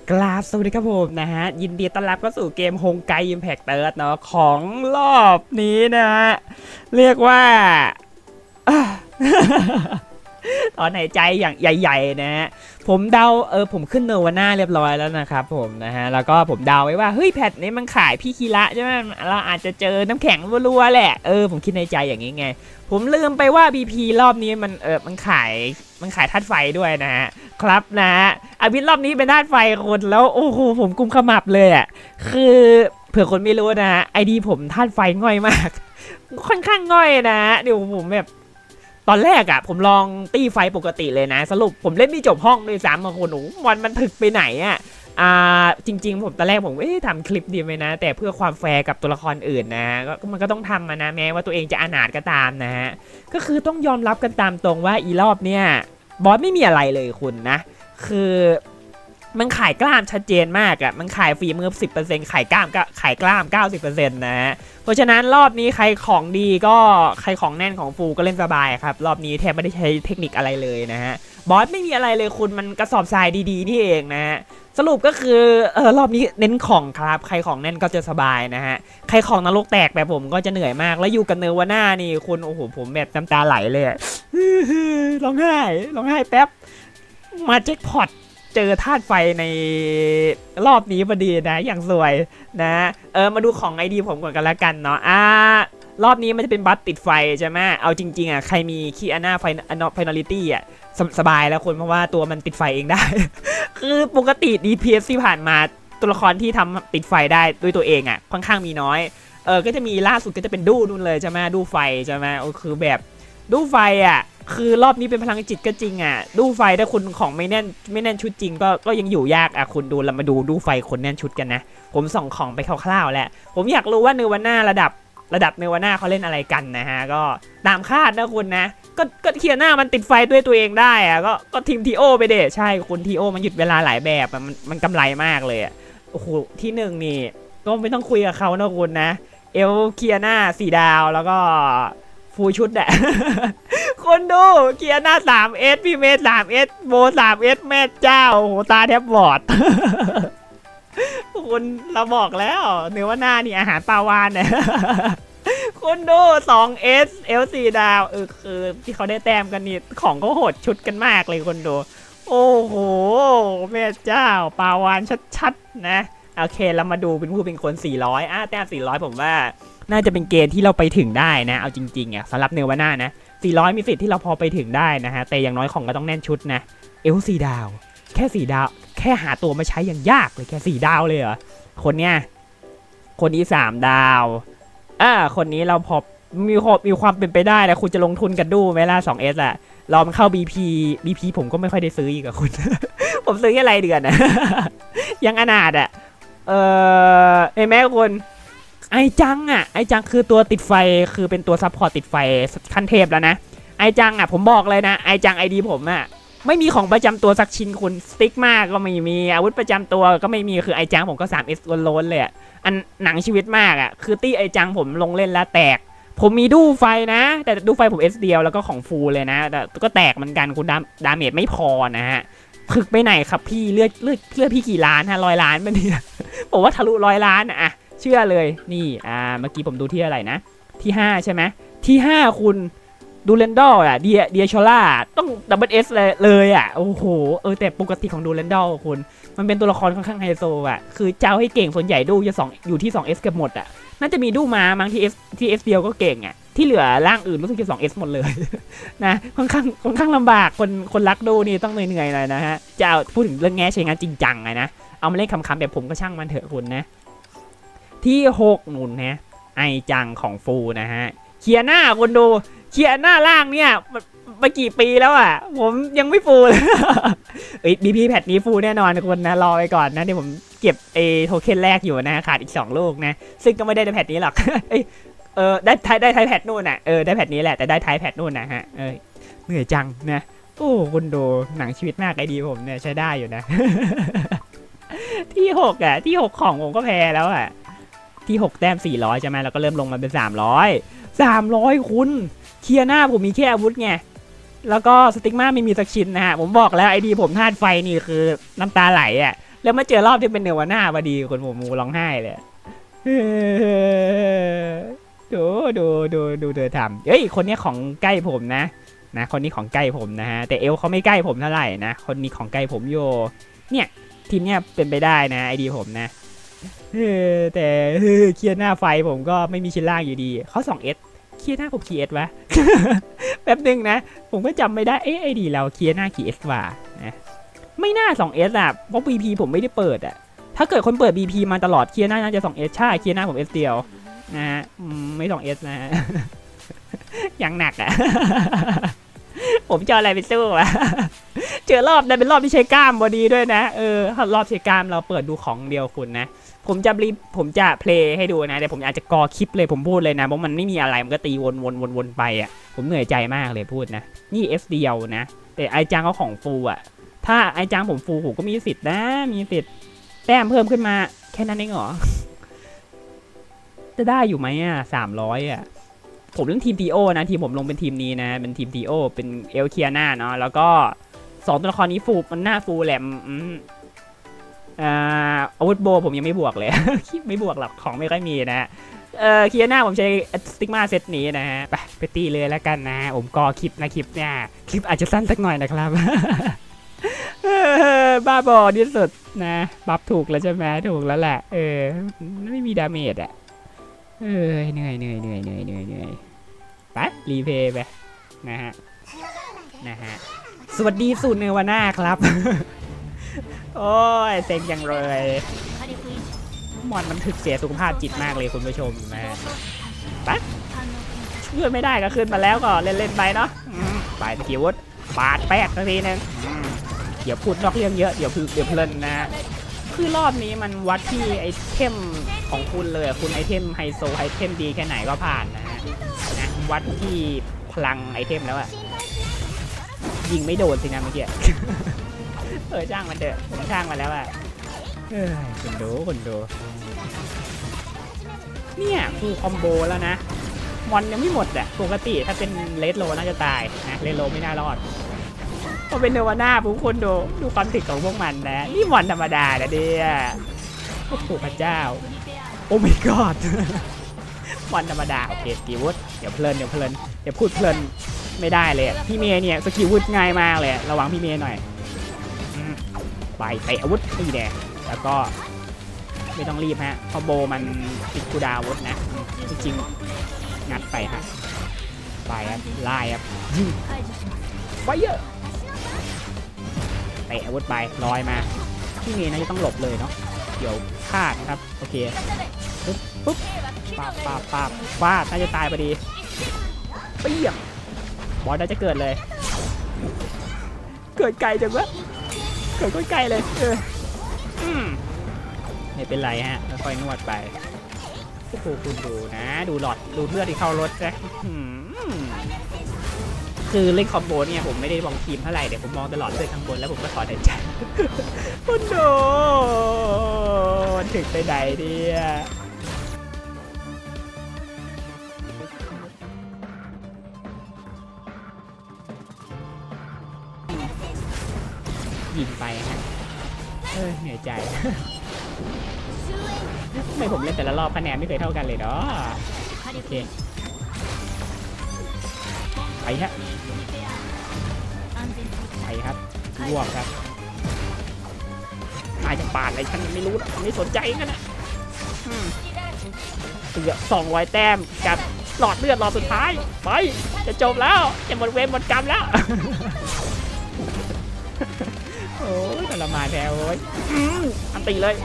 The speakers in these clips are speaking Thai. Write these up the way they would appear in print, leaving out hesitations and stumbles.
กราบสวัสดีครับผมนะฮะยินดีต้อนรับเข้าสู่เกมฮงไกอิมแพคเตอร์เนาะของรอบนี้นะฮะเรียกว่าตอนหายใจอย่างใหญ่ๆนะฮะผมเดาผมขึ้นเนวาน่าเรียบร้อยแล้วนะครับผมนะฮะแล้วก็ผมเดาไว้ว่าเฮ้ยแพทนี้มันขายพี่คีระใช่ไหมเราอาจจะเจอน้ำแข็งรัวๆแหละผมคิดในใจอย่างนี้ไงผมลืมไปว่า BP รอบนี้มันขายธาตุไฟด้วยนะฮะครับนะอภิรอบนี้เป็นธาตุไฟคนแล้วโอ้โหผมกุมขมับเลยอ่ะคือเผื่อคนไม่รู้นะฮะไอดีผมธาตุไฟง่อยมากค่อนข้างง่อยนะเดี๋ยวผมแบบตอนแรกอ่ะผมลองตีไฟปกติเลยนะสรุปผมเล่นไม่จบห้องเลย3บางคนโอ้มันถึกไปไหนอ่ะจริงๆผมตอนแรกผมทำคลิปดีไหมนะแต่เพื่อความแฟร์กับตัวละครอื่นนะก็มันก็ต้องทำนะแม้ว่าตัวเองจะอนาถก็ตามนะฮะก็คือต้องยอมรับกันตามตรงว่าอีรอบเนี้ยบอสไม่มีอะไรเลยคุณนะคือมันขายกล้ามชัดเจนมากอ่ะมันขายฝีมือ 10% ขายกล้ามก็ขายกล้าม 90% นะฮะเพราะฉะนั้นรอบนี้ใครของดีก็ใครของแน่นของฟูก็เล่นสบายครับรอบนี้แทบไม่ได้ใช้เทคนิคอะไรเลยนะฮะบอสไม่มีอะไรเลยคุณมันกระสอบทรายดีๆนี่เองนะฮะสรุปก็คือรอบนี้เน้นของครับใครของแน่นก็จะสบายนะฮะใครของนรกแตกแบบผมก็จะเหนื่อยมากแล้วอยู่กับเนวาน่านี่คุณโอ้โหผมแบบน้ำตาไหลเลยร้องไห้แป๊บมาแจ็คพอตเจอธาตุไฟในรอบนี้พอดีนะอย่างสวยนะมาดูของไอดีผมก่อนกันละกันเนาะรอบนี้มันจะเป็นบัสติดไฟใช่ไหมเอาจริงๆอ่ะใครมีคีอาน่าไฟนอลิตี้อ่ะสบายแล้วคนเพราะว่าตัวมันติดไฟเองได้ คือปกติ DPS ที่ผ่านมาตัวละครที่ทำติดไฟได้ด้วยตัวเองอ่ะค่อนข้างมีน้อยก็จะมีล่าสุดก็จะเป็นดูนู่นเลยใช่ไหมดูไฟใช่ไหมคือแบบดูไฟอ่ะคือรอบนี้เป็นพลังจิตก็จริงอ่ะดูไฟถ้าคุณของไม่แน่นชุดจริงก็ยังอยู่ยากอ่ะคุณดูเรามาดูไฟคนแน่นชุดกันนะผมส่องของไปคร่าวๆแล้วผมอยากรู้ว่าเนวาน่าระดับเนวาน่าเขาเล่นอะไรกันนะฮะก็ตามคาดนะคุณนะก็เคียร์หน้ามันติดไฟด้วยตัวเองได้อะก็ทีมทีโอไปเดะใช่คุณทีโอมันหยุดเวลาหลายแบบมันกำไรมากเลยโอ้โหที่หนึ่งนี่ก็ไม่ต้องคุยกับเขานะคุณนะเอลเคียร์หน้า4 ดาวแล้วก็ฟูชุดอะ คนดูเคียร์หน้า3S พี่เมย์3S โบ3S แม่เจ้าโหตาแทบบอด คุณเราบอกแล้วเนื้อว่าหน้านี่อาหารปลาวานเนี่ย คุณดู 2S L4 ดาวคือที่เขาได้แต้มกันนี่ของเขาโหดชุดกันมากเลยคนดูโอ้โหแม่เจ้าปลาวานชัดๆนะโอเคเรามาดูเป็นผู้เป็นคน400แต้ม400ผมว่าน่าจะเป็นเกณฑ์ที่เราไปถึงได้นะเอาจริงๆสำหรับเนวาน่านะ400มีสิทธิ์ที่เราพอไปถึงได้นะฮะแต่อย่างน้อยของก็ต้องแน่นชุดนะ L4 ดาวแค่4 ดาวแค่หาตัวมาใช้อย่างยากเลยแค่4 ดาวเลยเหรอคนเนี้ยคนนี้3 ดาวคนนี้เราพอมีความเป็นไปได้แต่คุณจะลงทุนกันดูไหมล่ะ 2S อะรอมันเข้า BP ผมก็ไม่ค่อยได้ซื้ออีกกับคุณ ผมซื้อแค่รายเดือนนะ ยังอนาถอะเห็นไหมคุณไอจังคือตัวติดไฟคือเป็นตัวซัพพอร์ตติดไฟขั้นเทพแล้วนะไอจังผมบอกเลยนะไอจังไอดีผมไม่มีของประจำตัวสักชิ้นคุณสติ๊กมากก็ไม่มีอาวุธประจำตัวก็ไม่มีคือไอจังผมก็ 3S ล้นๆเลยอันหนังชีวิตมากคือตี้ไอจังผมลงเล่นแล้วแตกผมมีดูไฟนะแต่ดูไฟผม S เดียวแล้วก็ของฟูเลยนะแต่ก็แตกเหมือนกันคุณดาเมจไม่พอนะฮะถึกไปไหนครับพี่เลือดพี่กี่ล้าน100 ล้านมันเนี่ยผมว่าทะลุ100 ล้านเชื่อเลยนี่เมื่อกี้ผมดูที่อะไรนะที่5ใช่ไหมที่5คุณดูเรนดอลเดียชล่าต้องดับเบิลเอสเลยโอ้โหแต่ปกติของดูเรนดอลคุณมันเป็นตัวละครค่อนข้างไฮโซคือเจ้าให้เก่งส่วนใหญ่ดูจะอยู่ที่ 2S เกือบหมดน่าจะมีดูมาบางที่ S เดียวก็เก่งที่เหลือร่างอื่นรู้สึกจะ 2S หมดเลย นะค่อนข้างลำบากคนรักดูนี่ต้องเหนื่อยหน่อยนะฮะจะพูดถึงเรื่องแง่ใช้งานจริงจังนะเอามาเล่นคำๆแบบผมก็ช่างมันเถอะคุณนะที่6หนุนนะไอจังของฟูนะฮะเคียร์หน้าคนดูเคียร์หน้าล่างเนี่ยมากี่ปีแล้วผมยังไม่ฟูเลยBP แพทนี้ฟูแน่นอนคนนะรอไปก่อนนะเดี๋ยวผมเก็บโทเค็นแรกอยู่นะขาดอีก2 ลูกนะซึ่งก็ไม่ได้ในแพทนี้หรอกได้ไทยแพทนู่นได้แพทนี้แหละแต่ได้ไทยแพทนู่นนะฮะเหนื่อยจังนะโอ้คุณดูหนังชีวิตมากไอดีผมเนี่ยใช้ได้อยู่นะ ที่6ที่6ของผมก็แพ้แล้วที่6แต้ม400ใช่ไหมแล้วก็เริ่มลงมาเป็น300คุณเคียร์หน้าผมมีแค่อาวุธไงแล้วก็สติ๊กมาไม่มีสักชิ้นนะฮะผมบอกแล้วไอดีผมธาตุไฟนี่คือน้ำตาไหลแล้วมาเจอรอบที่เป็นเนวาน่าพอดีคนผมมูร้องไห้เลยดูเธอทำเฮ้ยคนนี้ของใกล้ผมนะคนนี้ของใกล้ผมนะฮะแต่เอลเขาไม่ใกล้ผมเท่าไหร่นะคนนี้ของใกล้ผมโยเนี่ยทีมเนี้ยเป็นไปได้นะไอดีผมนะแต่เคลียร์หน้าไฟผมก็ไม่มีชิ้นล่างอยู่ดีเขา 2S เคลียร์หน้าผมกี่ S วะ แป๊บนึงนะผมก็จำไม่ได้ไอดีเราเคลียร์หน้ากี่ S ว่ะนะไม่น่า 2S อ่ะเพราะ BP ผมไม่ได้เปิดอ่ะถ้าเกิดคนเปิด BP มาตลอดเคลียร์หน้าน่าจะ 2S ใช่เคลียร์หน้าผม S เดียวนะฮะไม่ 2S นะฮะ ยังหนักอ่ะ ผมจะอะไรไปสู้วะ เจอรอบนั้นเป็นรอบที่ใช้กล้ามบอดีด้วยนะรอบใช้กล้ามเราเปิดดูของเดียวคุณนะผมจะเพลย์ให้ดูนะแต่ผมอาจจะกอคลิปเลยผมพูดเลยนะเพราะมันไม่มีอะไรมันก็ตีวนไปอ่ะผมเหนื่อยใจมากเลยพูดนะนี่ F เดียวนะแต่ไอจังเขาของฟูอ่ะถ้าไอจังผมฟูผมก็มีสิทธิ์นะมีสิทธิ์แต้มเพิ่มขึ้นมาแค่นั้นเองเหรอ จะได้อยู่ไหมอ่ะ300อ่ะผมเล่นทีมทีโอนะทีมผมลงเป็นทีมนี้นะเป็นทีมทีโอเป็นเอลเคียนาเนาะแล้วก็2ตัวละครนี้ฟูมันหน้าฟูแหลมอาวุธโบผมยังไม่บวกเลย ไม่บวกหรอกของไม่ค่อยมีนะเคียนาผมใช้สติกมาเซตนี้นะฮะไปตีเลยแล้วกันนะผมกอคลิปนะคลิปเนี่ยคลิปอาจจะสั้นสักหน่อยนะครับ บ้าบอที่สุดนะบัฟถูกแล้วใช่ไหมถูกแล้วแหละไม่มีดาเมจอ่ะเหนื่อยไปรีเพย์ไปนะฮะสวัสดีสู่เนวาน่าครับ โอ้ยเซ็งจังเลยมอนมันถึกเสียสุขภาพจิตมากเลยคุณผู้ชมนะฮะไปขึ้นไม่ได้ก็ขึ้นมาแล้วก็เล่นไปเนาะไปตะกี้วุฒปาดแป๊กทีนึงเดี๋ยวพูดนอกเรื่องเยอะเดี๋ยวเพลินนะคือรอบนี้มันวัดที่ไอเทมของคุณเลยคุณไอเทมไฮโซไอเทมดีแค่ไหนก็ผ่านนะวัดที่พลังไอเทมแล้วอะยิงไม่โดนสินะเมื่อกี้จ้างมันเถอะผมช่างมาแล้วอะคนดูเนี่ยฟูคอมโบแล้วนะมอนยังไม่หมดอะปกติถ้าเป็นเลดโลน่าจะตายนะเลดโลไม่น่ารอดพอเป็นเนวาน่าผมคนดูความถึกของพวกมันนะนี่มอนธรรมดานะเดียโอ้โหพระเจ้าโอ้ my god มอนธรรมดาโอเคสกิลวุฒเดี๋ยวเพลินเดี๋ยวพูดเพลินไม่ได้เลยพี่เมย์เนี่ยสกิลวุฒง่ายมากเลยระวังพี่เมย์หน่อยไปเตะอาวุธนี่แดงแล้วก็ไม่ต้องรีบฮะเพราะโบมันติดคูดาววุฒนะจริงๆงัดไปฮะไปครับไล่ครับยิงไฟเยอะเตะอาวุธไปลอยมาพี่เมย์น่าจะต้องหลบเลยเนาะเดี๋ยวพลาดครับโอเคปุ๊บฟาดน่าจะตายพอดีเปี้ยงบอลน่าจะเกิดเลยเกิดไกลจังวะเกิดไกลเลยไม่เป็นไรฮะค่อยๆนวดไปโอ้โหคุณดูนะดูหลอดดูเลือดที่เข้ารถนะคือเล่นคอมโบเนี่ยผมไม่ได้มองทีมเท่าไหร่เดี๋ยวผมมองตลอดเลยข้างบนแล้วผมก็ถอนหายใจคุณดูถึงไปไหนเนี่ยยิงไปฮะเหนื่อยใจทำไมผมเล่นแต่ละรอบคะแนนไม่เคยเท่ากันเลยเนาะโอเคไปฮะไปครับรวบครับนายจะปาดอะไรฉันไม่รู้ไม่สนใจกันนะเกือบ200 แต้มกับหลอดเลือดหลอดสุดท้ายไปจะจบแล้วจะหมดเวรหมดกรรมแล้วโอ้ยทรมานแท้โว้ยอันตีเลย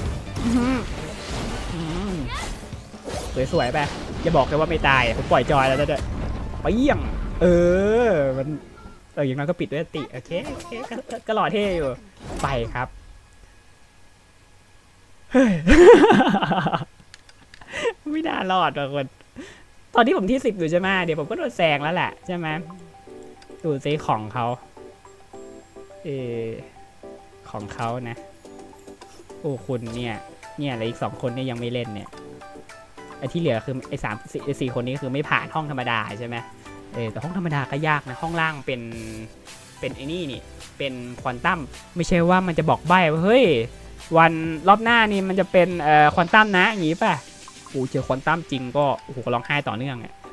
สวยๆไปอย่าบอกเลยว่าไม่ตายผมปล่อยจอยแล้วด้วยไปเยี่ยมมันอย่างนั้นก็ปิดด้วยติโอเคก็หล่อเท่อยู่ไปครับไม่น่ารอดทุกคนตอนที่ผมที่10อยู่ใช่ไหมเดี๋ยวผมก็โดนแซงแล้วแหละใช่ไหมดูซิของเขาของเขานะโอ้คุณเนี่ยอะไรอีก2 คนเนี่ยยังไม่เล่นเนี่ยไอ้ที่เหลือคือไอ้4 คนนี้คือไม่ผ่านห้องธรรมดาใช่ไหมแต่ห้องธรรมดาก็ยากนะห้องล่างเป็นไอ้นี่เป็นควอนตัมไม่ใช่ว่ามันจะบอกใบ้ว่าเฮ้ยวันรอบหน้านี่มันจะเป็นควอนตัมนะอย่างงี้ป่ะโอ้เจอควอนตัมจริงก็โอ้โหร้องไห้ต่อเนื่องอ่ะ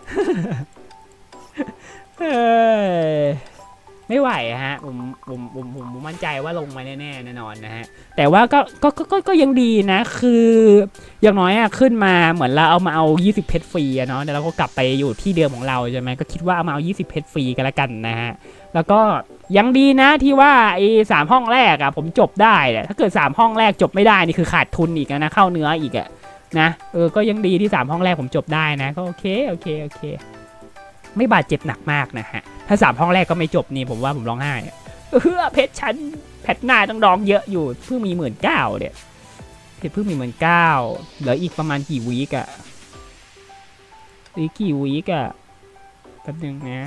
ไม่ไหวฮะผมมั่นใจว่าลงมาแน่นอนนะฮะแต่ว่าก็ยังดีนะคืออย่างน้อยอะขึ้นมาเหมือนเราเอามาเอา20เพชรฟรีอะเนาะแล้วเราก็กลับไปอยู่ที่เดิมของเราใช่ไหมก็คิดว่าเอามาเอา20เพชรฟรีกันละกันนะฮะแล้วก็ยังดีนะที่ว่าไอ้3ห้องแรกอะผมจบได้ถ้าเกิด3ห้องแรกจบไม่ได้นี่คือขาดทุนอีกนะเข้าเนื้ออีกอะนะก็ยังดีที่3ห้องแรกผมจบได้นะก็โอเคไม่บาดเจ็บหนักมากนะฮะถ้า3ห้องแรกก็ไม่จบนี่ผมว่าผมร้องไห้เพชรชั้นแพทหน้าต้องดองเยอะอยู่เพิ่งมี19,000เนี่ยเพชรเพิ่งมี19,000เหลืออีกประมาณกี่วีกอะอีกกี่วีกอะแป๊บนึงนะ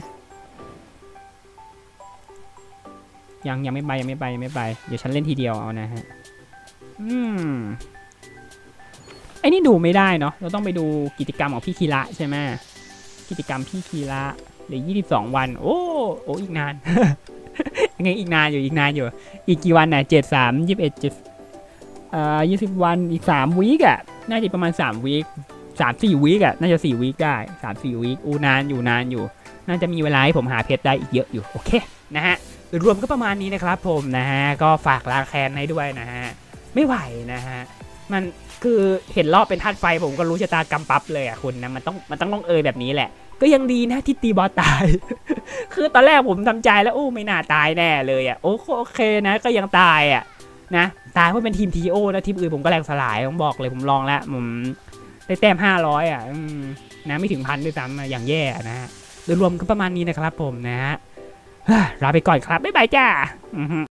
ยังไม่ไปเดี๋ยวฉันเล่นทีเดียวเอานะฮะไอ้นี่ดูไม่ได้เนาะเราต้องไปดูกิจกรรมของพี่คีระใช่ไหมกิจกรรมพี่คีระเหลือ22 วันโอ้อีกนาน ยังไงอีกนานอยู่อีกกี่วันน่ะ73 21 20 วันอีก3วีกอ่ะน่าจะประมาณ3วีก3-4วีกอ่ะน่าจะ4วีกได้3-4วีกนานอยู่น่าจะมีเวลาให้ผมหาเพชรได้อีกเยอะอยู่โอเคนะฮะรวมก็ประมาณนี้นะครับผมนะฮะก็ฝากล้างแค้นให้ด้วยนะฮะไม่ไหวนะฮะมันคือเห็นรอบเป็นธาตุไฟผมก็รู้ชะตากรรมปั๊บเลยอ่ะคุณนะมันต้องลงแบบนี้แหละก็ยังดีนะที่ตีบอสตาย คือตอนแรกผมทำใจแล้วไม่น่าตายแน่เลยอ่ะโอเคนะก็ยังตายอ่ะนะตายเพราะเป็นทีมทีโอนะทีมอื่นผมก็แรงสลายผมบอกเลยผมลองแล้วผมได้แต้ม500อ่ะนะไม่ถึง1,000ด้วยซ้ำอย่างแย่นะฮะโดยรวมก็ประมาณนี้นะครับผมนะฮะลาไปก่อนครับบ๊ายบายจ้า